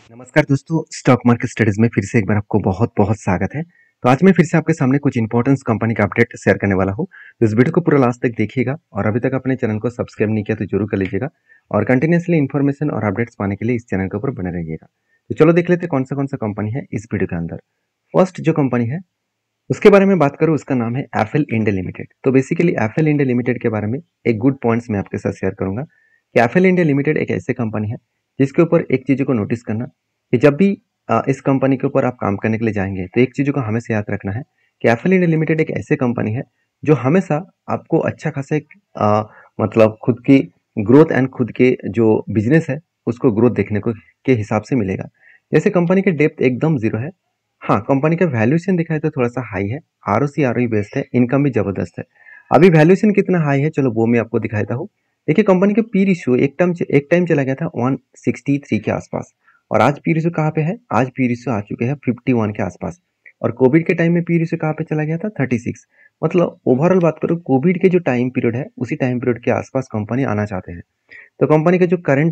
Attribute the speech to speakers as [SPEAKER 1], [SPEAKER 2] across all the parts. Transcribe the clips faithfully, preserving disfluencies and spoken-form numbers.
[SPEAKER 1] नमस्कार दोस्तों, stock market studies में फिर से एक बार आपको बहुत बहुत स्वागत है। तो आज मैं फिर से आपके सामने कुछ इंपॉर्टेंट कंपनी का अपडेट शेयर करने वाला हूँ। तो इस वीडियो को पूरा लास्ट तक देखिएगा और अभी तक अपने चैनल को सब्सक्राइब नहीं किया तो जरूर कर लीजिएगा और कंटिन्यूसली इन्फॉर्मेशन और अपडेट्स पाने के लिए इस चैनल के ऊपर बने रहिएगा। तो चलो देख लेते हैं कौन सा कौन सा कंपनी है इस वीडियो के अंदर। फर्स्ट जो कंपनी है उसके बारे में बात करूँ, उसका नाम है एफएल इंडिया लिमिटेड। तो बेसिकली एफएल इंडिया लिमिटेड के बारे में एक गुड पॉइंट्स मैं आपके साथ शेयर करूंगा कि एफएल इंडिया लिमिटेड एक ऐसी कंपनी है जिसके ऊपर एक चीज को नोटिस करना कि जब भी आ, इस कंपनी के ऊपर आप काम करने के लिए जाएंगे तो एक चीज को हमेशा याद रखना है कि एफएल इंडिया लिमिटेड एक ऐसी कंपनी है जो हमेशा आपको अच्छा खासा एक आ, मतलब खुद की ग्रोथ एंड खुद के जो बिजनेस है उसको ग्रोथ देखने को के हिसाब से मिलेगा। जैसे कंपनी के डेप्थ एकदम जीरो है। हाँ, कंपनी का वैल्यूएशन देखा है तो थोड़ा सा हाई है, आरओसी आरओई बेस्ड है, इनकम भी जबरदस्त है। अभी वैल्यूएशन कितना हाई है चलो वो मैं आपको दिखाता हूँ। देखिए कंपनी के पी रेशियो एक टाइम एक टाइम चला गया था एक सौ तिरसठ के आसपास और आज पी रेशियो कहाँ पे है, आज पी रेशियो आ चुके हैं इक्यावन के आसपास। और कोविड के टाइम में पी रेशियो कहाँ पे चला गया था छत्तीस। मतलब ओवरऑल बात करूँ कोविड के जो टाइम पीरियड है उसी टाइम पीरियड के आसपास कंपनी आना चाहते हैं। तो कंपनी का जो करंट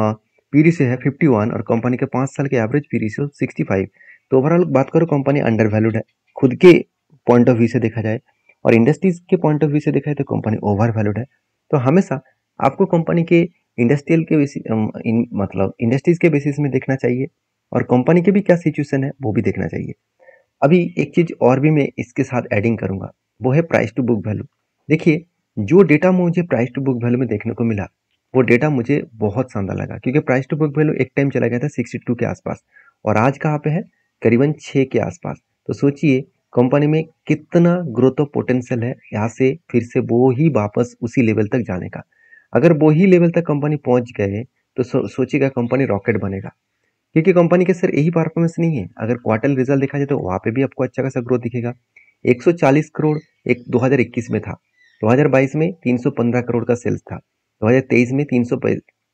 [SPEAKER 1] पी रेशियो है इक्यावन और कंपनी के पाँच साल के एवरेज पी रेशियो पैंसठ। तो ओवरऑल बात करो कंपनी अंडर वैल्यूड है खुद के पॉइंट ऑफ व्यू से देखा जाए और इंडस्ट्रीज के पॉइंट ऑफ व्यू से देखा जाए तो कंपनी ओवर वैल्यूड है। तो हमेशा आपको कंपनी के इंडस्ट्रियल के बेसिस इन, मतलब इंडस्ट्रीज के बेसिस में देखना चाहिए और कंपनी के भी क्या सिचुएशन है वो भी देखना चाहिए। अभी एक चीज और भी मैं इसके साथ एडिंग करूंगा, वो है प्राइस टू बुक वैल्यू। देखिए जो डेटा मुझे प्राइस टू बुक वैल्यू में देखने को मिला वो डेटा मुझे बहुत शानदार लगा क्योंकि प्राइस टू बुक वैल्यू एक टाइम चला गया था बासठ के आसपास और आज कहाँ पे है, करीबन छः के आसपास। तो सोचिए कंपनी में कितना ग्रोथ ऑफ पोटेंशियल है यहाँ से फिर से वो ही वापस उसी लेवल तक जाने का। अगर वो ही लेवल तक कंपनी पहुंच गए तो सो, सोचिएगा कंपनी रॉकेट बनेगा क्योंकि कंपनी के सर यही परफॉर्मेंस नहीं है। अगर क्वार्टर रिजल्ट देखा जाए तो वहाँ पे भी आपको अच्छा खासा ग्रोथ दिखेगा। एक सौ चालीस करोड़ एक दो हज़ार इक्कीस में था, दो हज़ार बाईस में तीन सौ पंद्रह करोड़ का सेल्स था, दो हज़ार तेईस में तीन सौ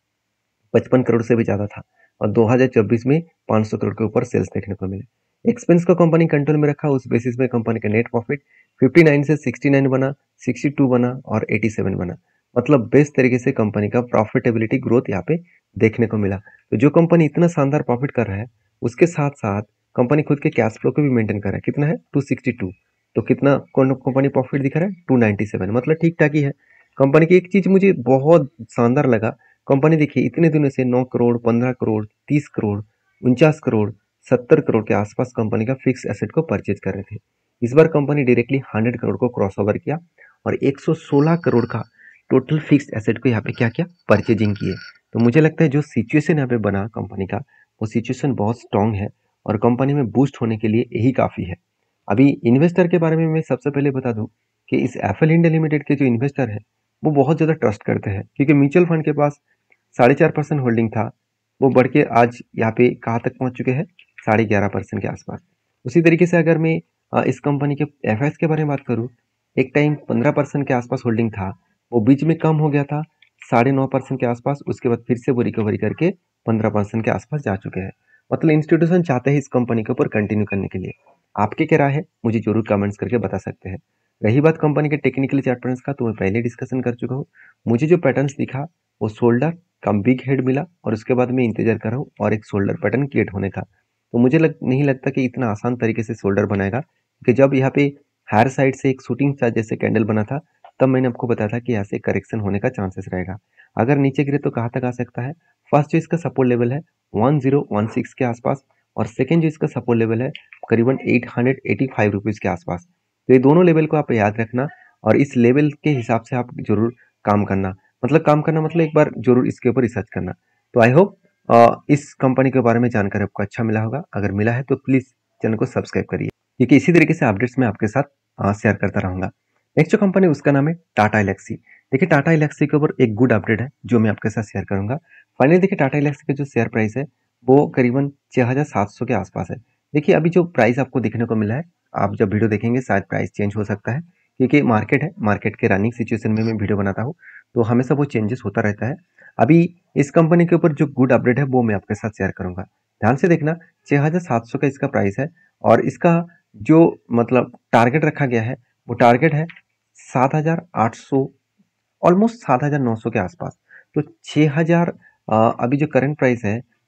[SPEAKER 1] पचपन करोड़ से भी ज़्यादा था और दो हज़ार चौबीस में पाँच सौ करोड़ के ऊपर सेल्स देखने को मिले। एक्सपेंस को कंपनी कंट्रोल में रखा, उस बेसिस में कंपनी का नेट प्रॉफिट उनसठ से उनहत्तर बना, बासठ बना और सत्तासी बना। मतलब बेस्ट तरीके से कंपनी का प्रॉफिटेबिलिटी ग्रोथ यहाँ पे देखने को मिला। तो जो कंपनी इतना शानदार प्रॉफिट कर रहा है उसके साथ साथ कंपनी खुद के कैश फ्लो को भी मेंटेन कर रहा है। कितना है, दो सौ बासठ। तो कितना कौन कंपनी प्रॉफिट दिखा रहा है, दो सौ सत्तानवे। मतलब ठीक ठाक ही है कंपनी की। एक चीज मुझे बहुत शानदार लगा, कंपनी देखिए इतने दिनों से नौ करोड़, पंद्रह करोड़, तीस करोड़, उनचास करोड़, सत्तर करोड़ के आसपास कंपनी का फिक्स एसेट को परचेज कर रहे थे। इस बार कंपनी डायरेक्टली सौ करोड़ को क्रॉस ओवर किया और एक सौ सोलह करोड़ का टोटल फिक्स एसेट को यहाँ पे क्या किया, परचेजिंग किए। तो मुझे लगता है जो सिचुएशन यहाँ पे बना कंपनी का वो सिचुएशन बहुत स्ट्रांग है और कंपनी में बूस्ट होने के लिए यही काफ़ी है। अभी इन्वेस्टर के बारे में मैं सबसे पहले बता दूं कि इस एफएल इंडिया लिमिटेड के जो इन्वेस्टर है वो बहुत ज़्यादा ट्रस्ट करते हैं क्योंकि म्यूचुअल फंड के पास साढ़े चार परसेंट होल्डिंग था, वो बढ़ के आज यहाँ पे कहाँ तक पहुँच चुके हैं, साढ़े ग्यारह परसेंट के आसपास। उसी तरीके से अगर मैं इस कंपनी के एफ के बारे में बात करूँ, एक टाइम पंद्रह परसेंट के आसपास होल्डिंग था, वो बीच में कम हो गया था साढ़े नौ परसेंट के आसपास, उसके बाद फिर से वो रिकवरी करके पंद्रह परसेंट के आसपास जा चुके हैं। मतलब इंस्टीट्यूशन चाहते हैं इस कंपनी के ऊपर कंटिन्यू करने के लिए। आपके क्या राय है मुझे जरूर कमेंट्स करके बता सकते हैं। रही बात कंपनी के टेक्निकली चार्ट पैटर्न्स का तो मैं पहले डिस्कशन कर चुका हूँ। मुझे जो पैटर्न्स दिखा वो शोल्डर कम बिग हेड मिला और उसके बाद मैं इंतजार कर रहा हूँ और एक शोल्डर पैटर्न क्रिएट होने का। तो मुझे लग, नहीं लगता कि इतना आसान तरीके से शोल्डर बनाएगा कि जब यहाँ पे हायर साइड से एक शूटिंग स्टार जैसे कैंडल बना था तब मैंने आपको बताया था कि यहाँ से करेक्शन होने का चांसेस रहेगा। अगर नीचे गिरे तो कहाँ तक आ सकता है। फर्स्ट जो इसका सपोर्ट लेवल है वन जीरो वन सिक्स के आसपास और सेकेंड जो इसका सपोर्ट लेवल है करीबन eight hundred eighty five rupees के आसपास। तो ये दोनों लेवल को आप याद रखना और इस लेवल के हिसाब से आप जरूर काम करना। मतलब काम करना मतलब एक बार जरूर इसके ऊपर रिसर्च करना। तो आई होप इस कंपनी के बारे में जानकारी आपको अच्छा मिला होगा। अगर मिला है तो प्लीज़ चैनल को सब्सक्राइब करिए क्योंकि इसी तरीके से अपडेट्स मैं आपके साथ शेयर करता रहूँगा। नेक्स्ट जो कंपनी उसका नाम है टाटा एलेक्सी। देखिए टाटा एलेक्सी के ऊपर एक गुड अपडेट है जो मैं आपके साथ शेयर करूँगा। फाइनली देखिए टाटा एलेक्सी का जो शेयर प्राइस है वो करीबन छः हज़ार सात सौ के आसपास है। देखिए अभी जो प्राइस आपको देखने को मिला है, आप जब वीडियो देखेंगे शायद प्राइस चेंज हो सकता है क्योंकि मार्केट है, मार्केट के रनिंग सिचुएशन में मैं वीडियो बनाता हूँ तो हमेशा वो चेंजेस होता रहता है। अभी इस कंपनी के ऊपर जो गुड अपडेट है वो मैं आपके साथ शेयर करूंगा। ध्यान से देखना, छः हज़ार सात सौ का इसका प्राइस है और इसका जो मतलब टारगेट रखा गया है वो टारगेट है सात हज़ार आठ सौ, ऑलमोस्ट सात हज़ार नौ सौ के आसपास। तो छः हज़ार अभी जो करंट प्राइस है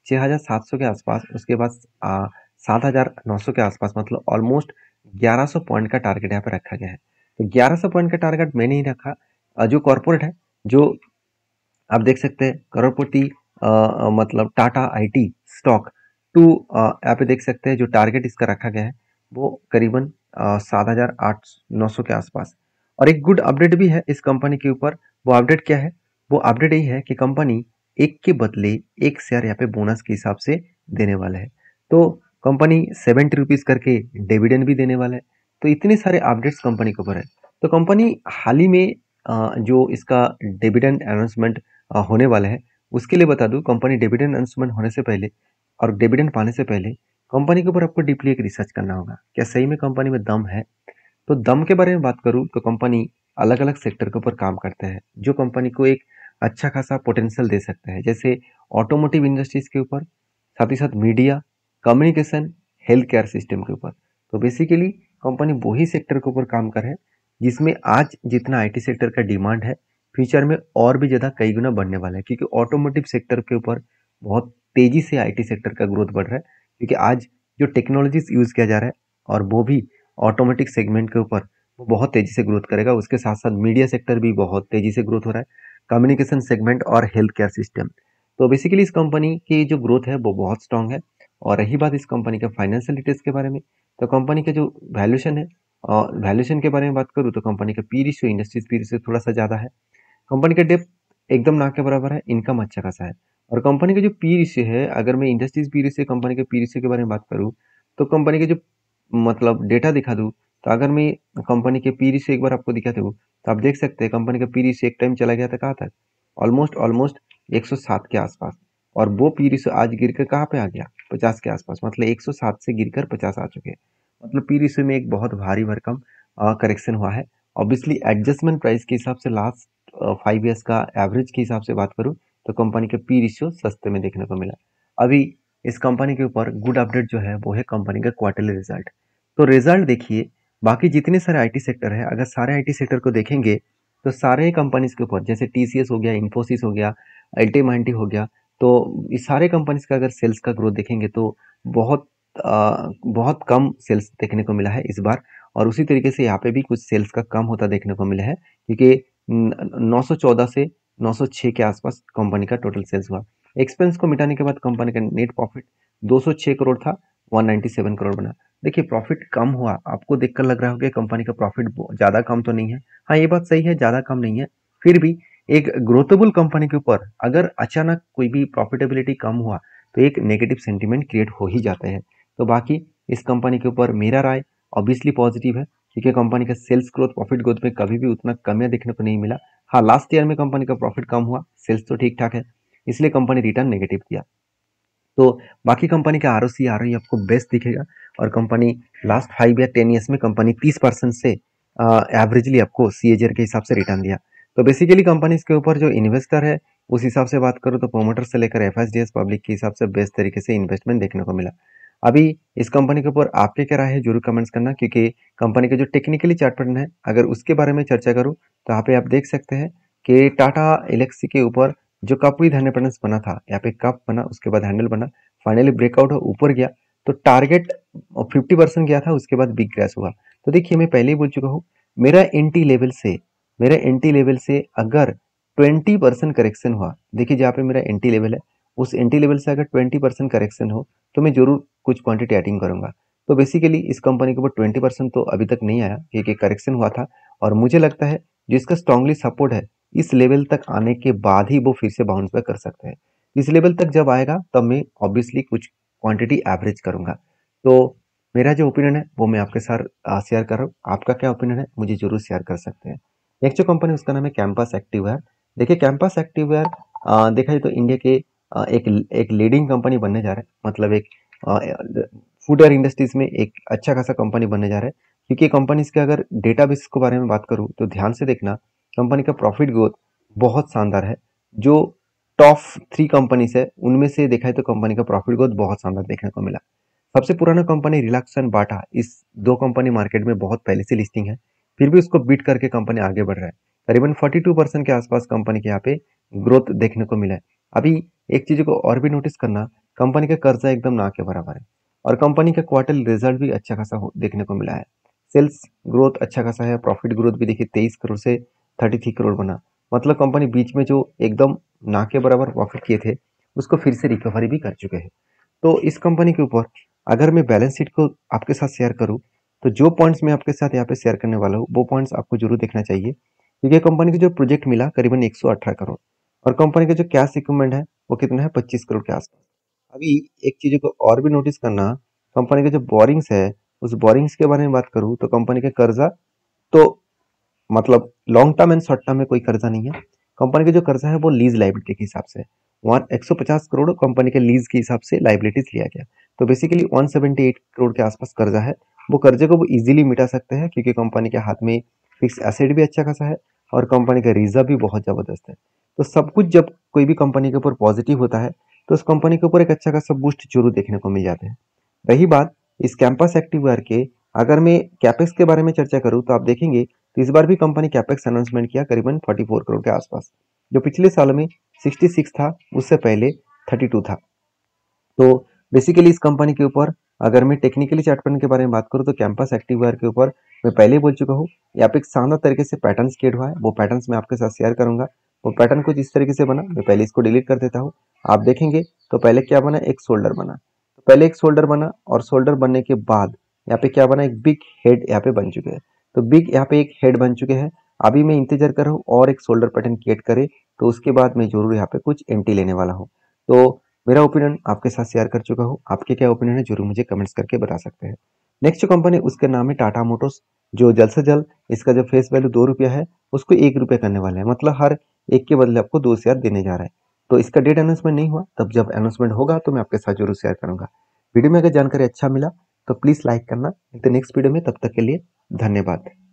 [SPEAKER 1] छः हज़ार सात सौ के आसपास, उसके बाद सात हज़ार नौ सौ के आसपास, मतलब ऑलमोस्ट ग्यारह सौ पॉइंट का टारगेट यहाँ पे रखा गया है। तो ग्यारह सौ पॉइंट का टारगेट मैंने ही रखा। अ, जो कॉर्पोरेट है, जो आप देख सकते हैं करोड़पति मतलब टाटा आईटी स्टॉक टू यहाँ पे देख सकते हैं जो टारगेट इसका रखा गया है वो करीबन सात हजार आठ नौ सौ के आसपास। और एक गुड अपडेट भी है इस कंपनी के ऊपर। वो अपडेट क्या है? वो अपडेट यही है कि कंपनी एक के बदले एक शेयर यहाँ पे बोनस के हिसाब से देने वाला है। तो कंपनी सेवेंटी रुपीज करके डिविडेंड भी देने वाला है। तो इतने सारे अपडेट्स कंपनी के ऊपर है। तो कंपनी हाल ही में अ, जो इसका डिविडेंड अनाउंसमेंट होने वाला है, उसके लिए बता दूं, कंपनी डिविडेंड अनाउंसमेंट होने से पहले और डिविडेंड पाने से पहले कंपनी के ऊपर आपको डीपली एक रिसर्च करना होगा, क्या सही में कंपनी में दम है। तो दम के बारे में बात करूं तो कंपनी अलग अलग सेक्टर के ऊपर काम करते हैं जो कंपनी को एक अच्छा खासा पोटेंशियल दे सकता है, जैसे ऑटोमोटिव इंडस्ट्रीज के ऊपर, साथ ही साथ media, communication, health care system के ऊपर। तो बेसिकली कंपनी वही सेक्टर के ऊपर काम कर है जिसमें आज जितना आईटी सेक्टर का डिमांड है, फ्यूचर में और भी ज़्यादा कई गुना बढ़ने वाला है, क्योंकि ऑटोमोटिव सेक्टर के ऊपर बहुत तेजी से आईटी सेक्टर का ग्रोथ बढ़ रहा है, क्योंकि आज जो टेक्नोलॉजीज यूज़ किया जा रहा है और वो भी ऑटोमेटिक सेगमेंट के ऊपर, वो बहुत तेजी से ग्रोथ करेगा। उसके साथ साथ मीडिया सेक्टर भी बहुत तेजी से ग्रोथ हो रहा है, कम्युनिकेशन सेगमेंट और हेल्थ केयर सिस्टम। तो बेसिकली इस कंपनी की जो ग्रोथ है वो बहुत स्ट्रांग है। और रही बात इस कंपनी के फाइनेंशियल डिटेल्स के बारे में, तो कंपनी का जो वैल्यूएशन है, और वैल्यूएशन के बारे में बात करूँ तो कंपनी का P ratio industries P ratio थोड़ा सा ज़्यादा है। कंपनी का डेप्थ एकदम ना के बराबर है, इनकम अच्छा खासा है। और कंपनी का जो पी रेशियो है, अगर मैं इंडस्ट्रीज पी रेशियो कंपनी के पी रेशियो के बारे में बात करूँ तो कंपनी के जो मतलब डेटा दिखा दूँ, तो अगर मैं कंपनी के पी रेशियो एक बार आपको दिखा दूँ तो आप देख सकते हैं कंपनी का पी रेशियो एक टाइम चला गया था कहाँ तक, ऑलमोस्ट ऑलमोस्ट एक सौ सात के आसपास। और वो पी रेशियो आज गिर कर कहाँ पे आ गया, पचास के आसपास, मतलब एक सौ सात से गिरकर पचास आ चुके हैं। मतलब पी रेशियो में एक बहुत भारी भरकम करेक्शन हुआ है। ऑब्वियसली एडजस्टमेंट प्राइस के हिसाब से लास्ट फाइव ईयर्स का एवरेज के हिसाब से बात करूँ तो कंपनी के पी रेशियो सस्ते में देखने को मिला। अभी इस कंपनी के ऊपर गुड अपडेट जो है वो है कंपनी का क्वार्टरली रिजल्ट। तो रिजल्ट देखिए, बाकी जितने सारे आईटी सेक्टर है, अगर सारे आईटी सेक्टर को देखेंगे तो सारे कंपनीज के ऊपर, जैसे टीसीएस हो गया, इन्फोसिस हो गया, एलटी माइंटी हो गया, तो इस सारे कंपनीज का अगर सेल्स का ग्रोथ देखेंगे तो बहुत आ, बहुत कम सेल्स देखने को मिला है इस बार। और उसी तरीके से यहाँ पे भी कुछ सेल्स का कम होता देखने को मिला है, क्योंकि नौ सौ चौदह से नौ सौ छह के आसपास कंपनी का टोटल सेल्स हुआ। एक्सपेंस को मिटाने के बाद कंपनी का नेट प्रॉफिट दो सौ छह करोड़ था, एक सौ सत्तानवे करोड़ बना। देखिए प्रॉफिट कम हुआ, आपको देखकर लग रहा होगा कंपनी का प्रॉफिट ज़्यादा कम तो नहीं है। हाँ ये बात सही है, ज़्यादा कम नहीं है, फिर भी एक ग्रोथेबल कंपनी के ऊपर अगर अचानक कोई भी प्रॉफिटेबिलिटी कम हुआ तो एक नेगेटिव सेंटीमेंट क्रिएट हो ही जाते हैं। तो बाकी इस कंपनी के ऊपर मेरा राय ऑब्वियसली पॉजिटिव है, क्योंकि कंपनी का सेल्स ग्रोथ, प्रॉफिट ग्रोथ में कभी भी उतना कमियां देखने को नहीं मिला। हाँ लास्ट ईयर में कंपनी का प्रॉफिट कम हुआ, सेल्स तो ठीक ठाक है, इसलिए कंपनी रिटर्न नेगेटिव किया। तो बाकी कंपनी का R O C R O ई आपको बेस्ट दिखेगा। और कंपनी लास्ट फाइव या टेन ईयर्स में कंपनी तीस परसेंट से एवरेजली आपको सी एजर के हिसाब से रिटर्न दिया। तो बेसिकली कंपनी के ऊपर जो इन्वेस्टर है उस हिसाब से बात करूँ तो प्रोमोटर से लेकर F S D S public के हिसाब से बेस्ट तरीके से इन्वेस्टमेंट देखने को मिला। अभी इस कंपनी के ऊपर आपके क्या राय है जरूर कमेंट्स करना, क्योंकि कंपनी का जो टेक्निकली चार्ट पैटर्न है अगर उसके बारे में चर्चा करूँ तो यहाँ पे आप देख सकते हैं कि टाटा एलेक्सी के ऊपर जो कप विद हैंडल पैटर्न बना था, यहाँ पे कप बना, उसके बाद हैंडल बना, फाइनली ब्रेकआउट हो ऊपर गया, तो टारगेट फिफ्टी परसेंट गया था, उसके बाद बिग क्रैश हुआ। तो देखिए मैं पहले ही बोल चुका हूँ, मेरा एंटी लेवल से मेरा एंटी लेवल से अगर ट्वेंटी परसेंट करेक्शन हुआ, देखिए जहाँ पे मेरा एंटी लेवल है उस एंटी लेवल से अगर ट्वेंटी परसेंट करेक्शन हो तो मैं जरूर कुछ क्वांटिटी एडिंग करूंगा। तो बेसिकली इस कंपनी के ऊपर ट्वेंटी परसेंट तो अभी तक नहीं आया, क्योंकि करेक्शन हुआ था। और मुझे लगता है जो इसका स्ट्रांगली सपोर्ट है इस लेवल तक आने के बाद ही वो फिर से बाउंस बैक कर सकते हैं। इस लेवल तक जब आएगा तब मैं ऑब्वियसली कुछ क्वांटिटी एवरेज करूंगा। तो मेरा जो ओपिनियन है वो मैं आपके साथ शेयर कर रहा हूँ, आपका क्या ओपिनियन है मुझे जरूर शेयर कर सकते हैं। नेक्स्ट जो कंपनी उसका नाम है कैंपस एक्टिववेयर। देखिए कैंपस एक्टिववेयर देखा जाए तो इंडिया के आ, एक एक लीडिंग कंपनी बनने जा रहा है, मतलब एक फूडवेयर इंडस्ट्रीज में एक अच्छा खासा कंपनी बनने जा रहा है। क्योंकि कंपनी के अगर डेटा बेस के बारे में बात करूँ तो ध्यान से देखना, कंपनी का प्रॉफिट ग्रोथ बहुत शानदार है। जो टॉप थ्री कंपनीज है उनमें से देखा है तो कंपनी का प्रॉफिट ग्रोथ बहुत शानदार देखने को मिला। सबसे पुराना कंपनी रिलैक्सो एंड बाटा, इस दो कंपनी मार्केट में बहुत पहले से लिस्टिंग है, फिर भी उसको बीट करके कंपनी आगे बढ़ रहा है। करीबन फोर्टी टू परसेंट के आसपास कंपनी के यहाँ पे ग्रोथ देखने को मिला है। अभी एक चीज को और भी नोटिस करना, कंपनी का कर्जा एकदम ना के बराबर है और कंपनी का क्वार्टरली रिजल्ट भी अच्छा खासा देखने को मिला है। सेल्स ग्रोथ अच्छा खासा है, प्रॉफिट ग्रोथ भी देखिए तेईस करोड़ से तैंतीस करोड़ बना, मतलब कंपनी बीच में जो एकदम ना के बराबर प्रॉफिट किए थे उसको फिर से रिकवरी भी कर चुके हैं। तो इस कंपनी के ऊपर अगर मैं बैलेंस शीट को आपके साथ शेयर करूं तो जो पॉइंट्स मैं आपके साथ यहाँ पे शेयर करने वाला हूँ वो पॉइंट्स आपको जरूर देखना चाहिए, क्योंकि कंपनी की जो प्रोजेक्ट मिला करीबन एक सौ अठारह करोड़ और कंपनी का जो कैश इक्विपमेंट है वो कितना है पच्चीस करोड़ के आसपास। अभी एक चीज को और भी नोटिस करना, कंपनी का जो बोरिंग्स है उस बोरिंग्स के बारे में बात करूँ तो कंपनी का कर्जा तो मतलब long term and short term में कोई कर्जा नहीं है। कंपनी का जो कर्जा है वो लीज लाइबिलिटी के हिसाब से वहाँ एक सौ पचास करोड़ कंपनी के लीज के हिसाब से लाइबिलिटीज लिया गया, तो बेसिकली एक सौ अठहत्तर करोड़ के आसपास कर्जा है। वो कर्जे को वो इजीली मिटा सकते हैं क्योंकि कंपनी के हाथ में फिक्स एसेट भी अच्छा खासा है और कंपनी का रिजर्व भी बहुत जबरदस्त है। तो सब कुछ जब कोई भी कंपनी के ऊपर पॉजिटिव होता है तो उस कंपनी के ऊपर एक अच्छा खासा बूस्ट जरूर देखने को मिल जाता है। रही बात इस कैंपस एक्टिववेयर के, अगर मैं कैपेक्स के बारे में चर्चा करूं तो आप देखेंगे तो इस बार भी कंपनी कैपेक्स अनाउंसमेंट किया करीबन चौवालीस करोड़ के आसपास, जो पिछले साल में छियासठ था, उससे पहले बत्तीस था। तो बेसिकली इस कंपनी के ऊपर अगर मैं टेक्निकली चार्ट पैटर्न के बारे में बात करूं तो कैंपस एक्टिववेयर के ऊपर मैं पहले ही बोल चुका हूँ यहाँ पे एक शानदार तरीके से पैटर्न क्रिएट हुआ है, वो पैटर्न मैं आपके साथ शेयर करूंगा। वो पैटर्न कुछ इस तरीके से बना, मैं पहले इसको डिलीट कर देता हूँ। आप देखेंगे तो पहले क्या बना, एक शोल्डर बना, तो पहले एक शोल्डर बना और शोल्डर बनने के बाद यहाँ पे क्या बना, एक बिग हेड यहाँ पे बन चुके हैं। तो बिग यहाँ पे एक हेड बन चुके हैं। अभी मैं इंतजार कर रहा हूँ और एक शोल्डर पैटर्न क्रिएट करे तो उसके बाद मैं जरूर यहाँ पे कुछ एंट्री लेने वाला हूँ। तो मेरा ओपिनियन आपके साथ शेयर कर चुका हूँ, आपके क्या ओपिनियन है जरूर मुझे कमेंट्स करके बता सकते हैं। नेक्स्ट जो कंपनी उसका नाम है टाटा मोटर्स, जो जल्द से जल्द इसका जो फेस वैल्यू दो रुपया है उसको एक रुपया करने वाले हैं, मतलब हर एक के बदले आपको दो शेयर देने जा रहा है। तो इसका डेट अनाउंसमेंट नहीं हुआ, तब जब अनाउंसमेंट होगा तो मैं आपके साथ जरूर शेयर करूंगा। वीडियो में अगर जानकारी अच्छा मिला तो प्लीज लाइक करना। नेक्स्ट वीडियो में, तब तक के लिए धन्यवाद।